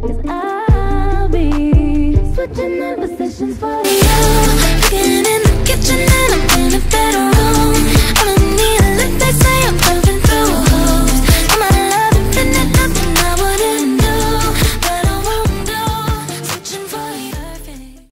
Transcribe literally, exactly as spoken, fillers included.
'cause I'll be switching up positions for you. Getting in